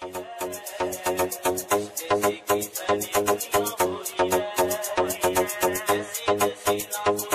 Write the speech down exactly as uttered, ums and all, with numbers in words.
जैसे कि फैली दुनिया हो रही है, जैसी जैसी ना